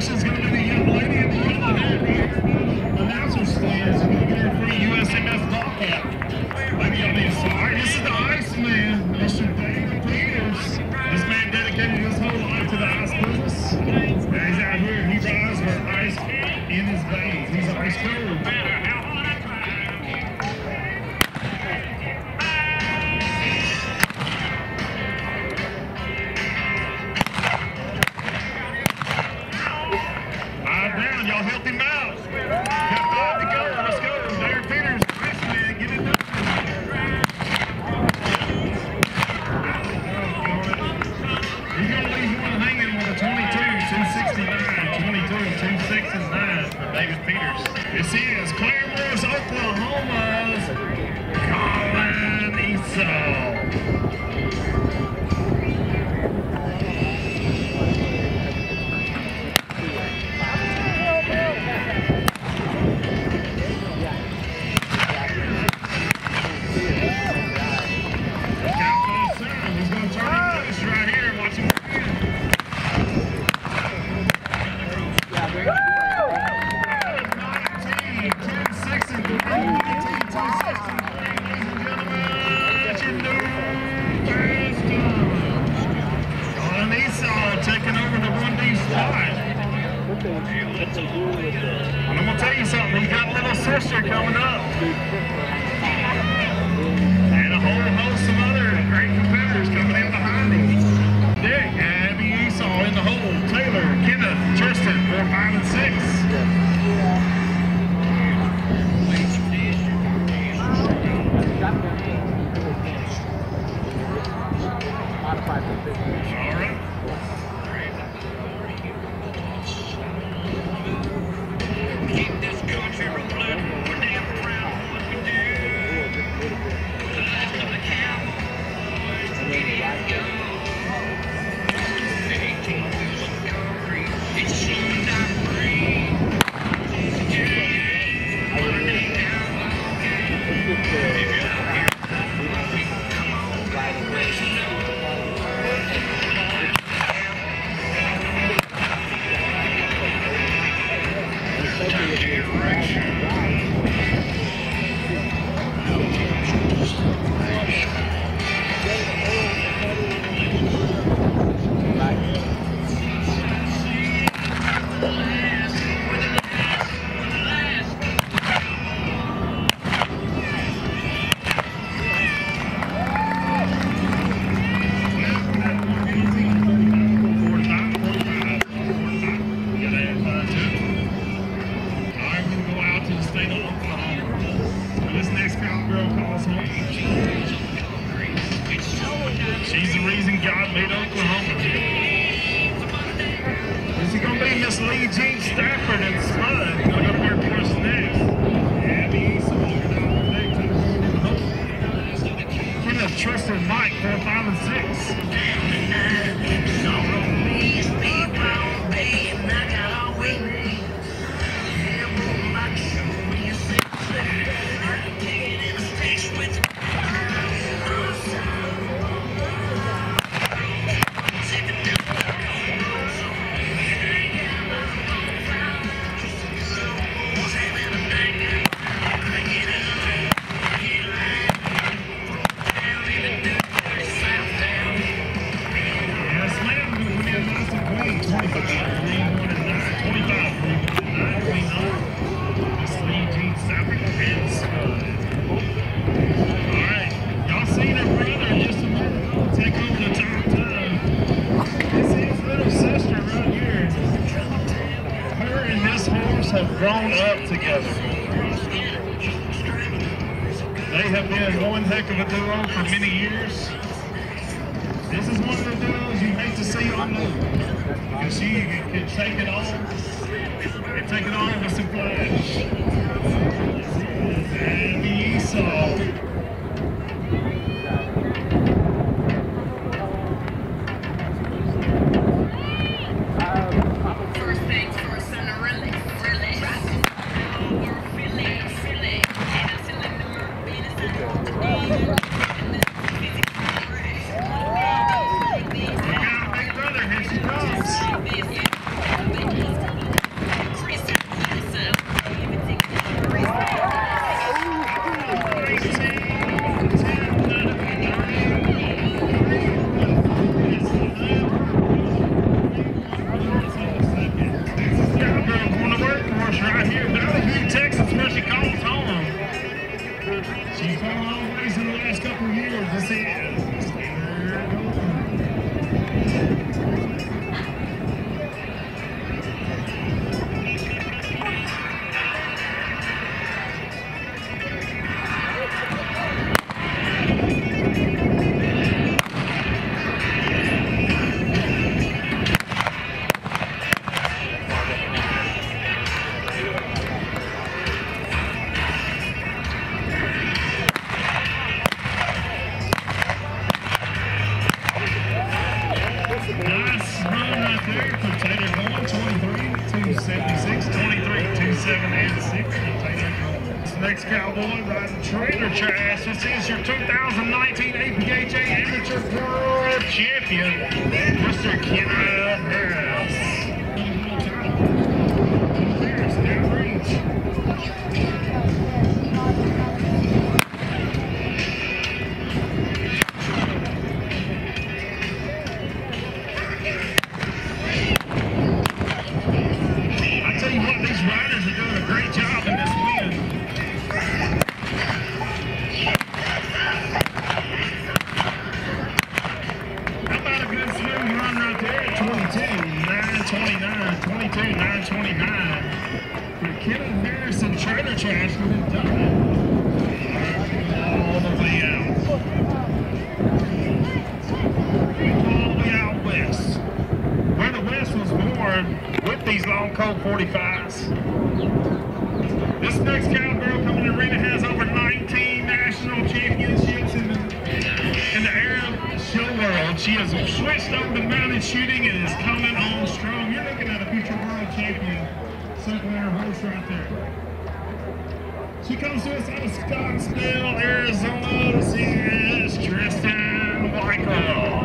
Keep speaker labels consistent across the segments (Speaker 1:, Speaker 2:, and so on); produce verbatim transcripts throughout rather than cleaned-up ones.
Speaker 1: is going to be the young lady in the yellow hat here. Announcer stands. We're going to get her free U S M S ball cap. Maybe y'all need to see. All right, this is the Iceman, Mister David Peters. This man dedicated his whole life to the ice business. Now he's out here and he rides with ice in his veins. He's ice cold. Y'all help him out. Got five to go. Let's go. David Peters, Iceman, get it done. He's going to leave one hanging with a twenty-two, two sixty-nine, twenty-two, two sixty-nine for David Peters. This is Claremore, Oklahoma's Colin Esau. And I'm going to tell you something, he's got a little sister coming up. And a whole host of other great competitors coming in behind him. Dick, Abby Esau in the hole, Taylor, Kenneth, Tristan, four, five, and six. All right. Keep this country rolling. We're damn proud of what we do. The left of the cowboys, get it go. eighteen wheels of concrete, it's showing not free. Yeah, running down the game. If you're out here, come on, raise it up. She's the reason God made Oklahoma. Is he going to be Miss Lee Jean Stafford and Spud? Going to go here for us next. Abby Esau. Kenneth, Tristan, Mike, four, five, and six. Have grown up together. They have been one heck of a duo for many years. This is one of the duos you hate to see on the because she can take it all and take it all with some flash. This is Abby Esau. next cowboy riding trailer trash. This is your two thousand nineteen A P H A Amateur World Champion, Mister Kenneth Harris. Harris down range. forty-fives. This next cowgirl coming in the arena has over nineteen national championships in the, in the Arab show world. She has switched over to mounted shooting and is coming on strong. You're looking at a future world champion, second winner horse right there. She comes to us out of Scottsdale, Arizona. This is Tristan Michael.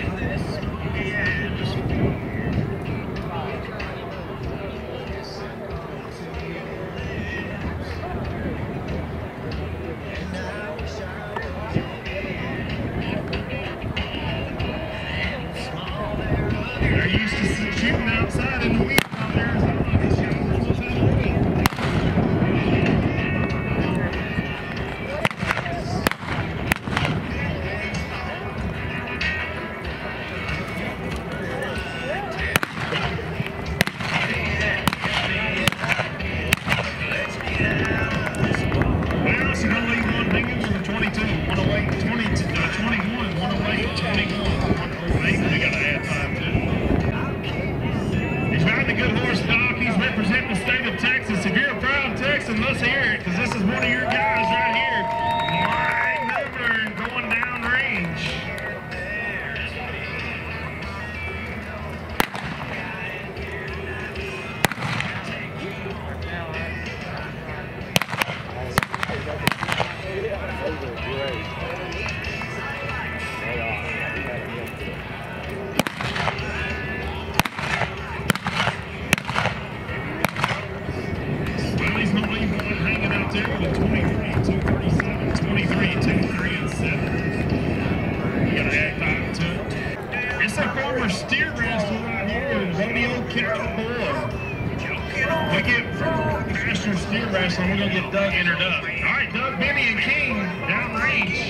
Speaker 1: So we're going to get Doug entered up. All right, Doug, Benny, and King down range.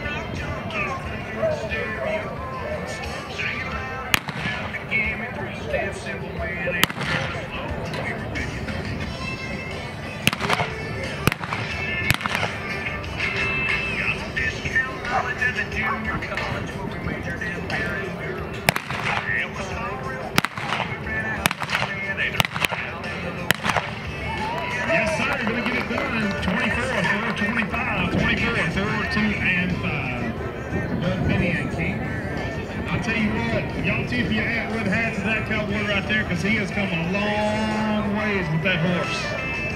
Speaker 1: If you add red hats to that cowboy right there, because he has come a long ways with that horse.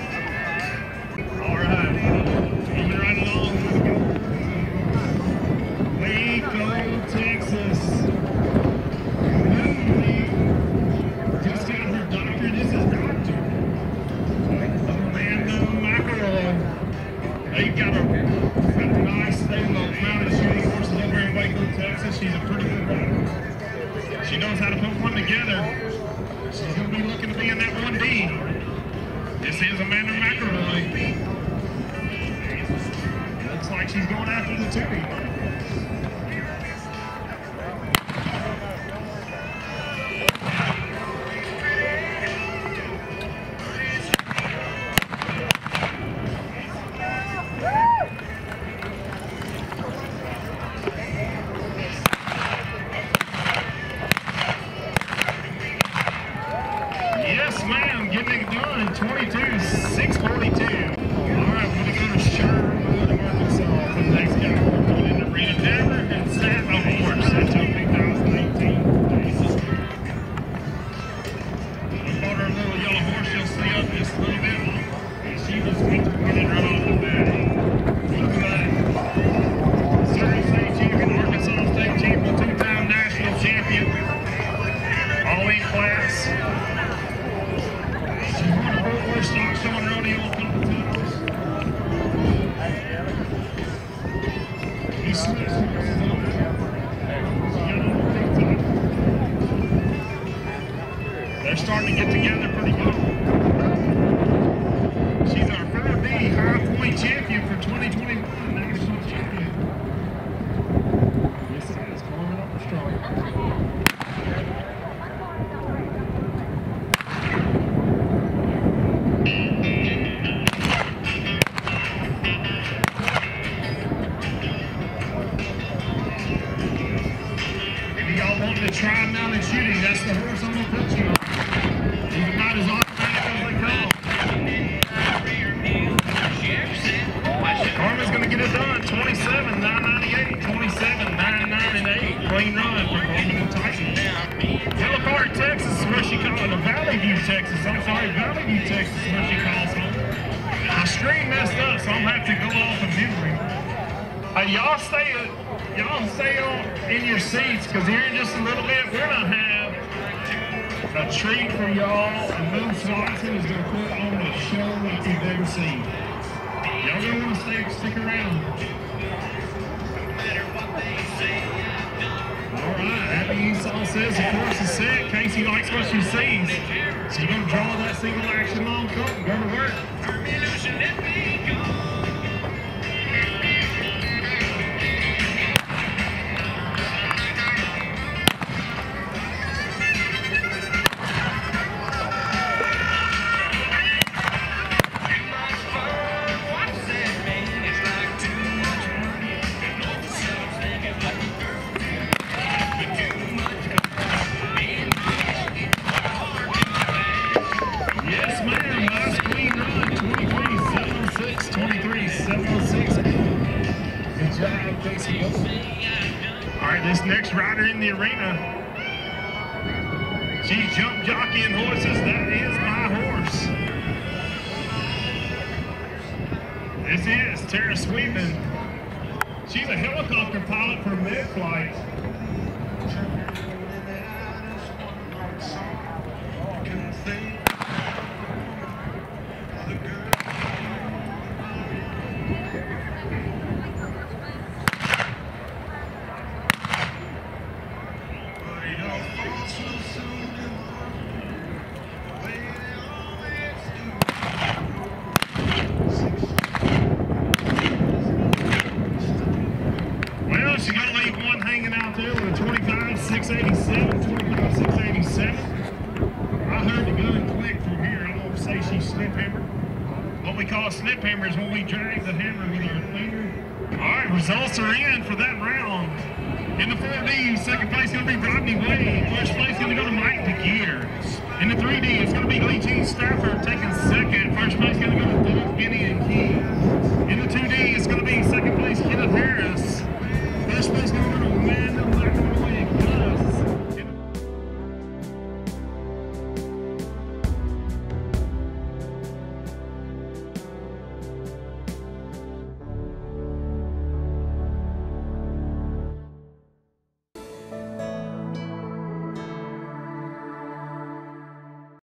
Speaker 1: All right, moving right along. Waco, Texas. Just got her doctor. This is Doctor Amanda McElroy. They've got a, got a nice stable of mounted shooting horses over in Waco, Texas. She's a pretty good rider. She knows how to put one together. She's going to be looking to be in that one D. This is Amanda McElroy. starting to get together pretty good. She's our four D high point champion for twenty twenty-one national champion. Yes, it is. Climbing up the strong. To try mounted shooting, that's the horse I'm gonna put you on. He's about as automatic as they come. Karma's gonna get it done. twenty-seven nine ninety-eight, twenty-seven nine ninety-eight. Clean run for Karma Tyson. Villa Park, Texas is where she calls it. Valley View, Texas. I'm sorry, Valley View, Texas is where she calls home. My stream messed up, so I'm gonna have to go off of memory. Hey, y'all stay. Y'all stay on in your seats, because here in just a little bit, we're going to have a treat for y'all, and Moon Swanson is going to put on a show like you've never seen. Y'all going to want to stay, stick around. All right, Abby Esau says the course is set. Casey likes what she sees. So you're going to draw that single action long cut and go to work. This next rider in the arena, she's jump jockeying horses. That is my horse. This is Tara Sweetman. She's a helicopter pilot for mid-flight. six eighty-seven, twenty-five six eighty-seven. I heard the gun click from here. I'm going to say she's snip hammered. What we call a snip hammer is when we drag the hammer with our finger. All right, results are in for that round. In the four D, second place is going to be Rodney Wade. First place is going to go to Mike DeGear. In the three D, it's going to be Lee Jean Stafford taking second. First place is going to go to Doug, Benny, and Key. In the two D, it's going to be second place Kenneth Harris. First place is going to